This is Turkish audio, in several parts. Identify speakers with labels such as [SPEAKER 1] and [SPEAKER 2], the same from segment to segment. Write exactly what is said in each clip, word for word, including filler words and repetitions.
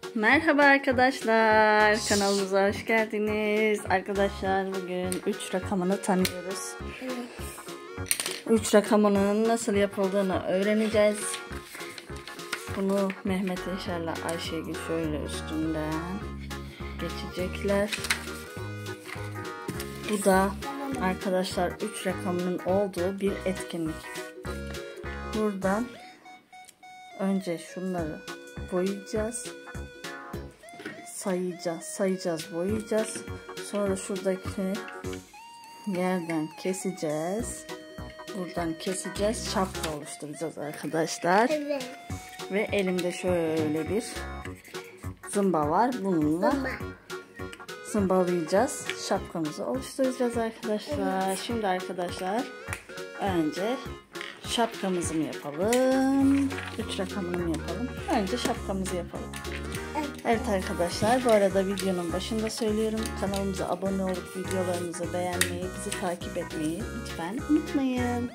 [SPEAKER 1] Merhaba arkadaşlar, kanalımıza hoş geldiniz. Arkadaşlar bugün üç rakamını tanıyoruz. üç rakamının nasıl yapıldığını öğreneceğiz. Bunu Mehmet Yaşar'la Ayşegül şöyle üstünden geçecekler. Bu da arkadaşlar üç rakamının olduğu bir etkinlik. Buradan önce şunları boyayacağız. Sayacağız, sayacağız, boyayacağız. Sonra şuradaki yerden keseceğiz. Buradan keseceğiz. Şapka oluşturacağız arkadaşlar.
[SPEAKER 2] Evet.
[SPEAKER 1] Ve elimde şöyle bir zımba var. Bununla zımbalayacağız. Şapkamızı oluşturacağız arkadaşlar. Evet. Şimdi arkadaşlar önce şapkamızı mı yapalım? üç rakamını mı yapalım? Önce şapkamızı yapalım. Evet arkadaşlar, bu arada videonun başında söylüyorum. Kanalımıza abone olup videolarımızı beğenmeyi, bizi takip etmeyi lütfen unutmayın.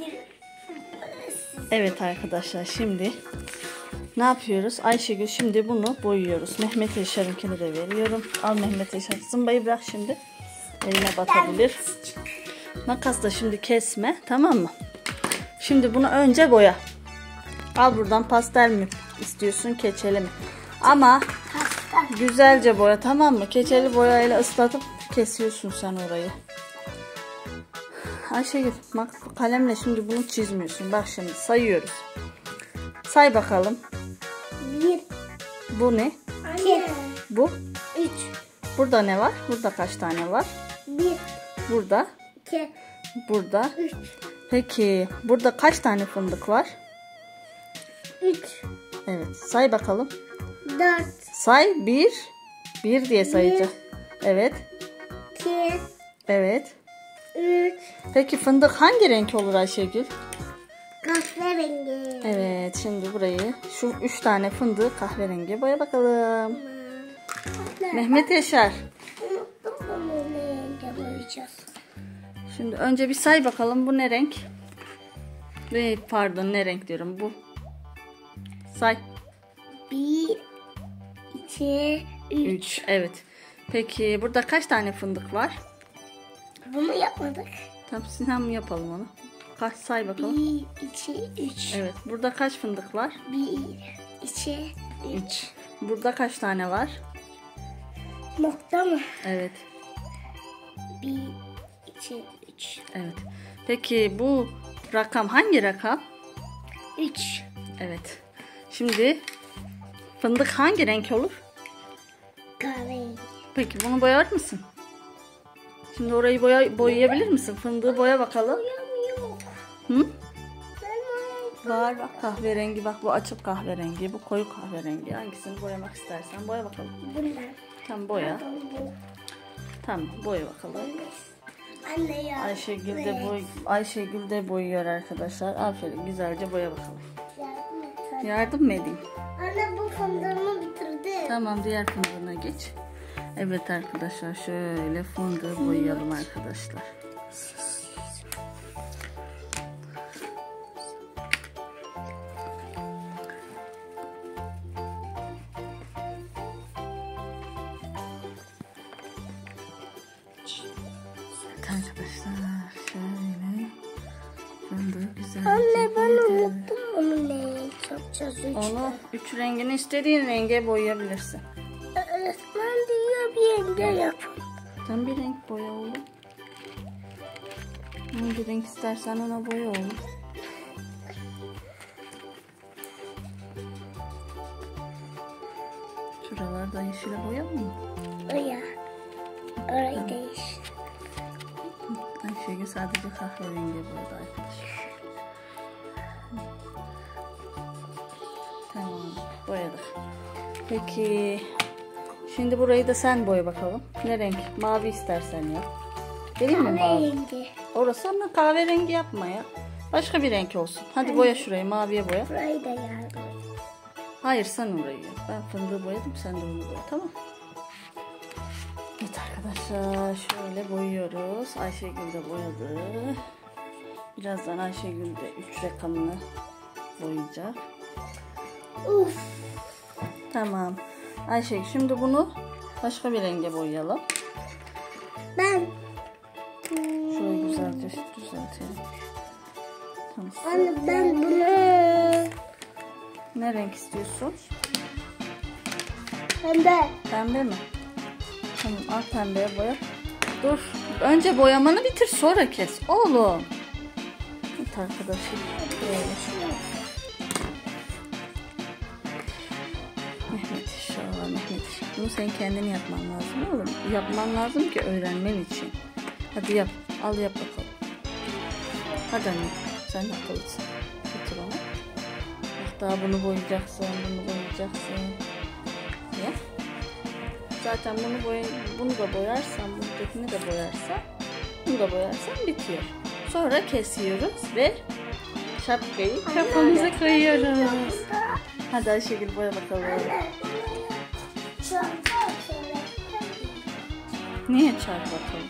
[SPEAKER 1] Evet arkadaşlar, şimdi ne yapıyoruz? Ayşegül şimdi bunu boyuyoruz. Mehmet Yaşar'ınkini de veriyorum. Al Mehmet Yaşar, zımbayı bırak şimdi. Eline batabilir. Makasla şimdi kesme, tamam mı? Şimdi bunu önce boya. Al buradan, pastel mi istiyorsun, keçeli mi? Ama güzelce boya, tamam mı? Keçeli boyayla ıslatıp kesiyorsun sen orayı. Ayşegül bak, kalemle şimdi bunu çizmiyorsun. Bak şimdi sayıyoruz. Say bakalım.
[SPEAKER 2] Bir.
[SPEAKER 1] Bu ne?
[SPEAKER 2] İki.
[SPEAKER 1] Bu?
[SPEAKER 2] Üç.
[SPEAKER 1] Burada ne var? Burada kaç tane var?
[SPEAKER 2] Bir.
[SPEAKER 1] Burada.
[SPEAKER 2] İki.
[SPEAKER 1] Burada.
[SPEAKER 2] Üç.
[SPEAKER 1] Peki burada kaç tane fındık var?
[SPEAKER 2] Üç.
[SPEAKER 1] Evet, say bakalım.
[SPEAKER 2] Dört.
[SPEAKER 1] Say bir. Bir diye sayacağız. Evet.
[SPEAKER 2] İki.
[SPEAKER 1] Evet.
[SPEAKER 2] Üç.
[SPEAKER 1] Peki fındık hangi renk olur Ayşegül?
[SPEAKER 2] Kahverengi.
[SPEAKER 1] Evet, şimdi burayı şu üç tane fındığı kahverengi boya bakalım.
[SPEAKER 2] Hmm.
[SPEAKER 1] Mehmet Yaşar.
[SPEAKER 2] Unuttum bunu ne renge boyayacağız.
[SPEAKER 1] Şimdi önce bir say bakalım, bu ne renk? Ve pardon, ne renk diyorum, bu. Say.
[SPEAKER 2] Bir. İki. Üç.
[SPEAKER 1] Üç. Evet. Peki burada kaç tane fındık var?
[SPEAKER 2] Bunu yapmadık.
[SPEAKER 1] Tamam, Sinan mı yapalım onu? Kaç, say bakalım.
[SPEAKER 2] Bir. İki. Üç.
[SPEAKER 1] Evet. Burada kaç fındık var?
[SPEAKER 2] Bir. İki. Üç.
[SPEAKER 1] Burada kaç tane var?
[SPEAKER 2] Nokta mı?
[SPEAKER 1] Evet.
[SPEAKER 2] Bir. İki. Üç.
[SPEAKER 1] Evet. Peki bu rakam hangi rakam?
[SPEAKER 2] Üç.
[SPEAKER 1] Evet. Şimdi fındık hangi renk olur?
[SPEAKER 2] Kahverengi.
[SPEAKER 1] Peki bunu boyar mısın? Şimdi orayı boya, boyayabilir misin? Fındığı boya bakalım.
[SPEAKER 2] Boyamıyor.
[SPEAKER 1] Hı?
[SPEAKER 2] Ben
[SPEAKER 1] Var bak, kahverengi, bak bu açık kahverengi, bu koyu kahverengi. Hangisini boyamak istersen boya bakalım.
[SPEAKER 2] bunlar.
[SPEAKER 1] Tamam, boya. Tamam, boya bakalım.
[SPEAKER 2] Anne ya.
[SPEAKER 1] Ayşegül de boy Ayşegül de boyuyor arkadaşlar. Aferin, güzelce boya bakalım.
[SPEAKER 2] Yardım et.
[SPEAKER 1] Yardım mı edeyim?
[SPEAKER 2] Anne bu fındığımı bitirdi.
[SPEAKER 1] Tamam, diğer fındığına geç. Evet arkadaşlar, şöyle fındığı boyayalım arkadaşlar. Evet arkadaşlar, şöyle fındığı güzelce
[SPEAKER 2] Anne ben
[SPEAKER 1] boyadık.
[SPEAKER 2] unuttum onu ne yapacağız. Üç.
[SPEAKER 1] Onu üç rengini istediğin renge boyayabilirsin.
[SPEAKER 2] Öğretmen diyor bir yenge yapın.
[SPEAKER 1] Sen bir renk boya oğlum. Hangi renk istersen ona boya oğlum. Şuralarda yeşile boyalım mı?
[SPEAKER 2] O ya. Orayı değiş.
[SPEAKER 1] Ayşegül sadece kahverengi boyadı arkadaşlar. Tamam, boyadık. Peki şimdi burayı da sen boya bakalım. Ne renk? Mavi istersen ya. Vereyim mi mavi?
[SPEAKER 2] Kahverengi.
[SPEAKER 1] Orası ama kahverengi yapma ya. Başka bir renk olsun. Hadi boya şurayı, maviye boya.
[SPEAKER 2] Burayı da yardım.
[SPEAKER 1] Hayır, sen orayı yap. Ben fındığı boyadım, sen de onu boya, tamam. Evet arkadaşlar, şöyle boyuyoruz. Ayşegül de boyadı. Birazdan Ayşegül de üç rakamını boyayacak.
[SPEAKER 2] Uf.
[SPEAKER 1] Tamam. Ayşegül şimdi bunu başka bir renge boyayalım.
[SPEAKER 2] Ben.
[SPEAKER 1] Şöyle güzelce düzeltelim. Tamam.
[SPEAKER 2] Anne ben bunu.
[SPEAKER 1] Ne renk istiyorsun?
[SPEAKER 2] Pembe.
[SPEAKER 1] Pembe mi? Tamam, al pembeye boya. Dur. Önce boyamanı bitir, sonra kes. Oğlum. Evet arkadaşım. Böyle. Mehmet inşallah, Mehmet inşallah. Bunu sen kendin yapman lazım oğlum. Yapman lazım ki öğrenmen için. Hadi yap. Al yap bakalım. Hadi anne. Sen akıllısın. Bitir onu. Bak daha bunu boyayacaksın. Bunu boyayacaksın. Ya. Zaten bunu boy bunu da boyarsan, buradakini de boyarsan, bunu da boyarsan bitiyor. Sonra kesiyoruz ve şapkayı kafamıza koyuyoruz. Hadi Ayşegül boya bakalım. Niye çarp bakalım?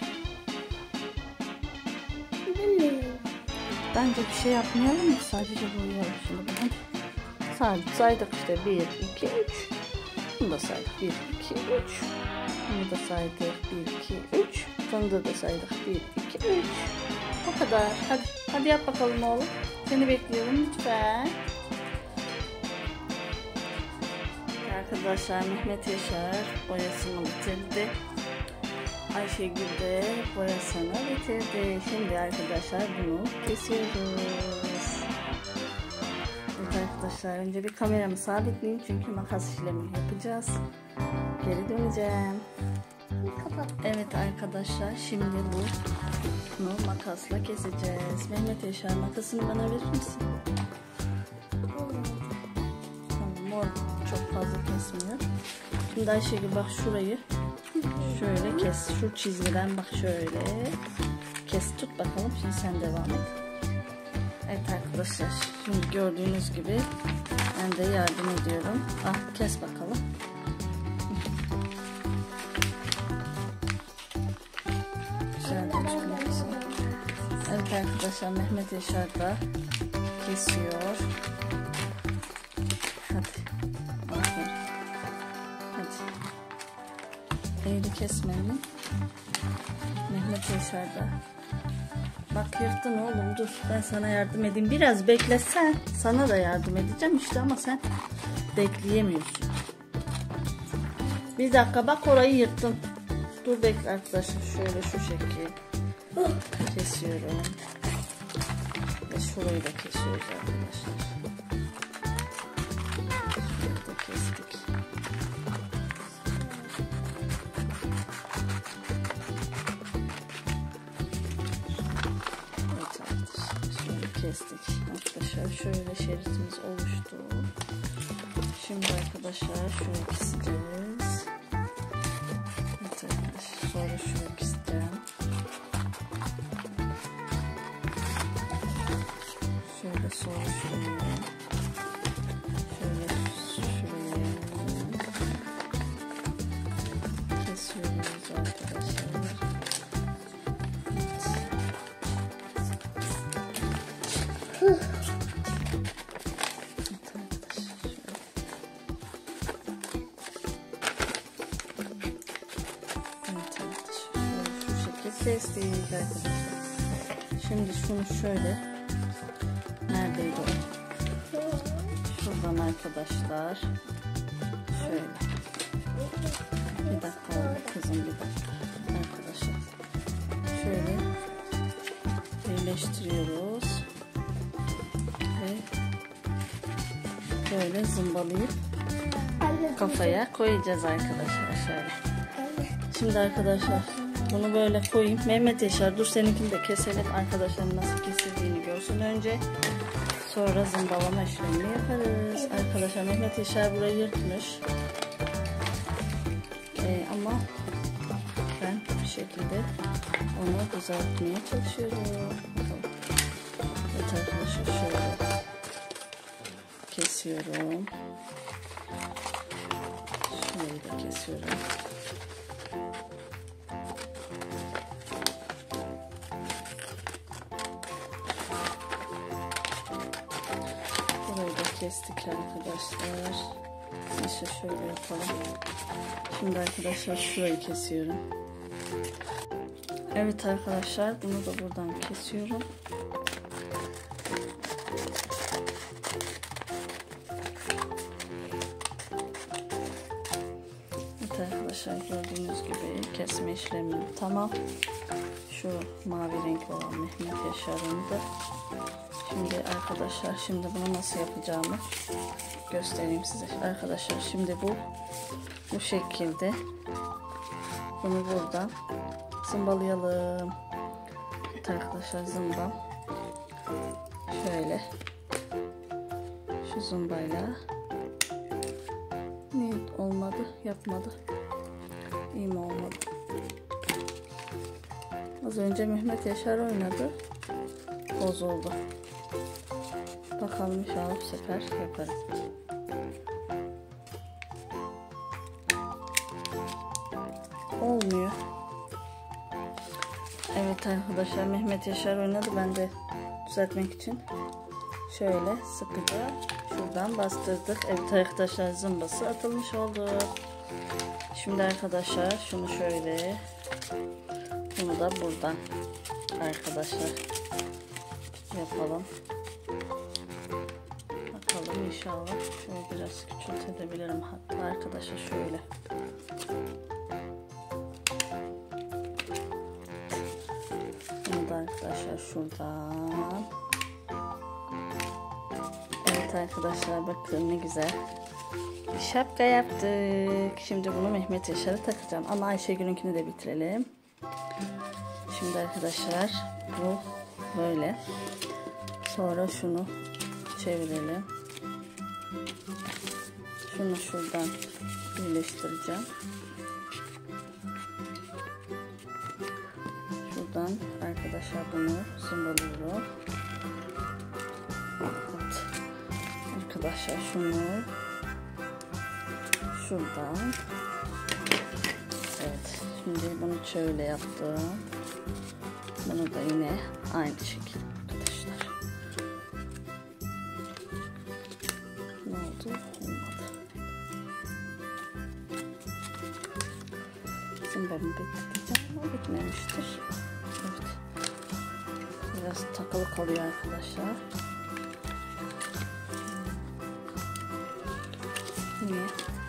[SPEAKER 1] Bence bir şey yapmayalım mı? Sadece boyayalım şimdi. Hadi. Sadece saydık işte bir, iki, üç. Bunu da saydık. bir, iki, üç. Bunu da saydık. bir, iki, üç. Fındığı da saydık. bir, iki, üç. O kadar. Hadi. Hadi yap bakalım oğlum. Seni bekliyorum lütfen. Arkadaşlar Mehmet Yaşar boyasını bitirdi. Ayşegül de boyasını bitirdi. Şimdi arkadaşlar bunu kesiyoruz. Evet arkadaşlar önce bir kameramı sabitleyeyim çünkü makas işlemi yapacağız. Geri döneceğim. Evet arkadaşlar şimdi bu bunu makasla keseceğiz. Mehmet Yaşar makasını bana verir misin? Tamam, mor çok fazla kesmiyor. Şimdi Ayşegül bak şurayı şöyle kes. Şu çizgiden bak şöyle kes, tut bakalım. Şimdi sen devam et. Evet arkadaşlar şimdi gördüğünüz gibi ben de yardım ediyorum. Ah, kes bakalım. Güzelce çıkmasın. Evet arkadaşlar Mehmet Yaşar da kesiyor. Hadi. Aferin. Hadi. Eğri kesmenin. Mehmet Yaşar da. Bak yırttın oğlum, dur ben sana yardım edeyim. Biraz beklesen sana da yardım edeceğim işte ama sen bekleyemiyorsun. Bir dakika bak, orayı yırttın. Dur bekle arkadaşlar, şöyle şu şekil kesiyorum. Ve şurayı da kesiyoruz arkadaşlar. Şurayı da kestik. Kestik arkadaşlar, şöyle şeritimiz oluştu. Şimdi arkadaşlar şöyle keseceğiz. Evet arkadaşlar, sonra şöyle keseceğim. Şöyle sonra şuraya, şöyle şuraya kesiyoruz arkadaşlar. Kestik arkadaşlar. Şimdi şunu şöyle, neredeydi o? Şuradan arkadaşlar. Şöyle. Bir dakika oldu kızım, bir dakika. Arkadaşlar. Şöyle birleştiriyoruz. Ve böyle zımbalayıp kafaya koyacağız arkadaşlar. Şöyle. Şimdi arkadaşlar bunu böyle koyayım. Mehmet Yaşar dur, seninkini de keselim. Arkadaşlar nasıl kesildiğini görsün önce. Sonra zımbalama işlemini yaparız. Arkadaşlar Mehmet Yaşar burayı yırtmış. Ee, ama ben bir şekilde onu düzeltmeye çalışıyorum. Evet arkadaşlar şöyle kesiyorum. Şurayı da kesiyorum. Burayı da kestik arkadaşlar. İşte şöyle yapalım. Şimdi arkadaşlar şurayı kesiyorum. Evet arkadaşlar, bunu da buradan kesiyorum. Evet arkadaşlar, gördüğünüz gibi kesme işlemi tamam. Şu mavi renk olan Mehmet Yaşar'ın da. Şimdi arkadaşlar, şimdi bunu nasıl yapacağımı göstereyim size. Arkadaşlar şimdi bu bu şekilde bunu buradan zımbalayalım. Evet arkadaşlar, zımbam şöyle şu zımbayla. Niye olmadı, yapmadı, iyi mi olmadı? Az önce Mehmet Yaşar oynadı, bozuldu. Bakalım inşallah bu sefer yaparım. Olmuyor. Evet arkadaşlar, Mehmet Yaşar oynadı, ben de düzeltmek için şöyle sıkıca şuradan bastırdık. Evet arkadaşlar, zımbası atılmış oldu. Şimdi arkadaşlar şunu şöyle, bunu da buradan arkadaşlar yapalım. Bakalım inşallah. Şöyle biraz küçültebilirim hatta arkadaşlar, şöyle. Bunu da arkadaşlar şuradan. Evet arkadaşlar, bakın ne güzel bir şapka yaptık. Şimdi bunu Mehmet Yaşar'a takacağım ama Ayşegül'ünkini de bitirelim. Şimdi arkadaşlar bu böyle. Sonra şunu çevirelim. Şunu şuradan birleştireceğim. Şuradan arkadaşlar bunu zımbalıyorum. Evet. Arkadaşlar şunu şuradan. Evet. Şimdi bunu şöyle yaptım. Bunu da yine aynı şekilde arkadaşlar. Ne oldu? Olmadı. Zımbamı bekleyeceğim ama bitmemiştir. Evet. Biraz takılı kalıyor arkadaşlar. Niye?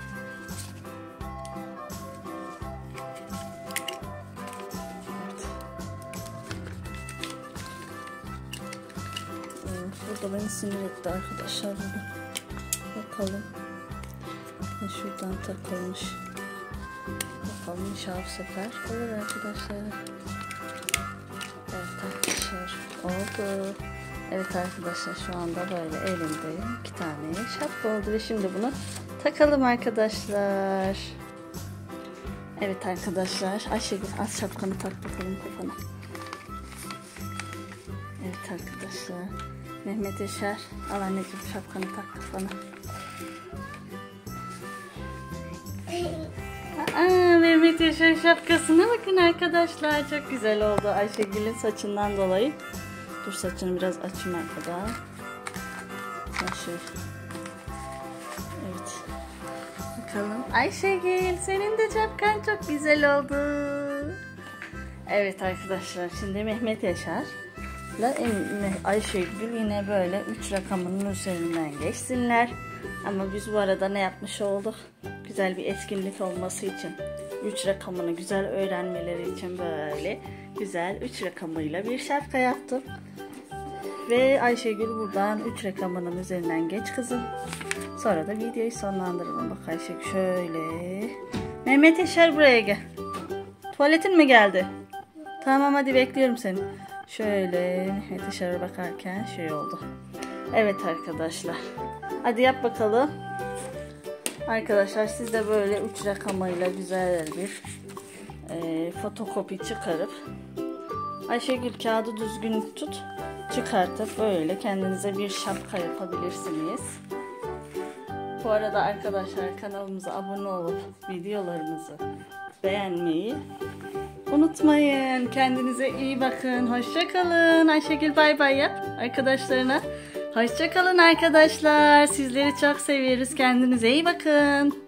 [SPEAKER 1] Burada beni sinir etti arkadaşlar. Bakalım. Şuradan takılmış. Bakalım inşallah bu sefer olur arkadaşlar. Evet arkadaşlar, oldu. Evet arkadaşlar, şu anda böyle elimde iki tane şapka oldu ve şimdi bunu takalım arkadaşlar. Evet arkadaşlar, Ayşegül az şapkanı tak bakalım kafana. Evet arkadaşlar, Mehmet Yaşar, al anneciğim şapkanı tak kafana. Aa, Mehmet Yaşar şapkasına bakın arkadaşlar, çok güzel oldu Ayşegül'ün saçından dolayı. Dur, saçını biraz açayım arkada. Şöyle. Evet. Bakalım. Ayşegül, senin de şapkan çok güzel oldu. Evet arkadaşlar, şimdi Mehmet Yaşar'la Ayşegül yine böyle üç rakamının üzerinden geçsinler. Ama biz bu arada ne yapmış olduk? Güzel bir etkinlik olması için, üç rakamını güzel öğrenmeleri için böyle güzel üç rakamıyla bir şapka yaptım. Ve Ayşegül buradan üç rakamının üzerinden geç kızım. Sonra da videoyu sonlandıralım. Bak Ayşegül şöyle. Mehmet Yaşar, buraya gel. Tuvaletin mi geldi? Tamam, hadi bekliyorum seni. Şöyle Mehmet Yaşar'a bakarken şey oldu. Evet arkadaşlar. Hadi yap bakalım. Arkadaşlar siz de böyle üç rakamıyla güzel bir e, fotokopi çıkarıp, Ayşegül kağıdı düzgün tut, çıkartıp böyle kendinize bir şapka yapabilirsiniz. Bu arada arkadaşlar, kanalımıza abone olup videolarımızı beğenmeyi unutmayın. Kendinize iyi bakın. Hoşça kalın. Ayşegül bay bay yap arkadaşlarına. Hoşçakalın arkadaşlar. Sizleri çok seviyoruz. Kendinize iyi bakın.